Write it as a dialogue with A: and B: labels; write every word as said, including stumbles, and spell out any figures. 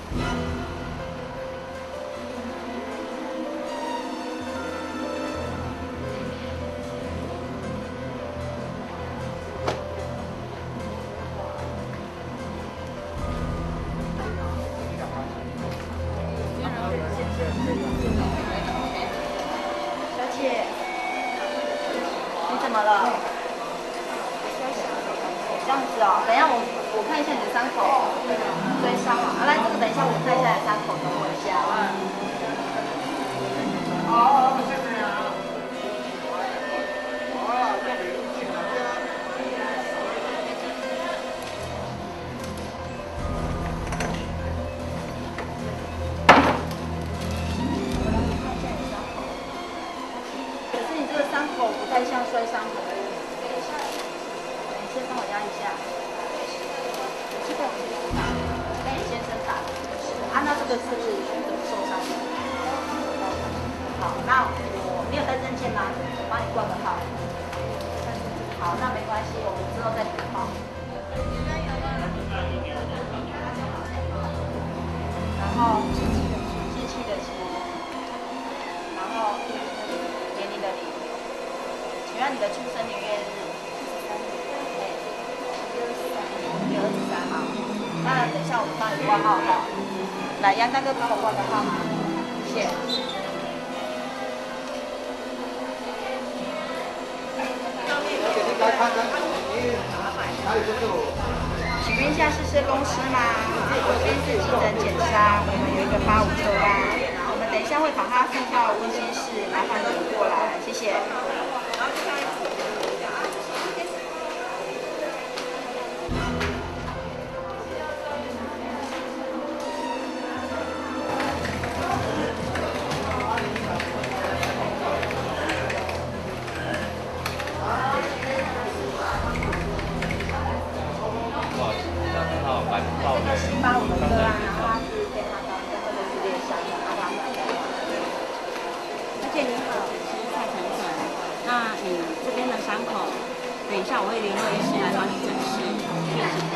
A: 小姐，你怎么了？这样子哦，等一下我我看一下你的伤口，追伤嘛。啊，来这个等一下我看一下你的伤口，等我一下。好，谢谢啊。好啊，这里入境了。可是你这个伤口不太像摔伤口。你先帮我压一下。这个被你先生打的，啊，那这个是怎么受伤的？好，那我没有带证件吗？我帮你挂个号。好，那没关系，我们之后再补号。然后机器的机，然后年龄的龄，请问你的出生年月日？六二十三号。那等一下我们帮你挂号哈。来，杨大哥帮我挂个号码，谢谢。请问一下是社工师吗？左边是急诊检伤，我们有一个八五九八，我们等一下会把它送到温馨室，麻烦你过来，谢谢。这个是八五的个案，然后他是非常高，跟这个是裂伤的，阿拉买的。
B: 而且你好，我是蔡晨晨。那你这边的伤口，等一下我会联络医师来帮你诊视，确诊。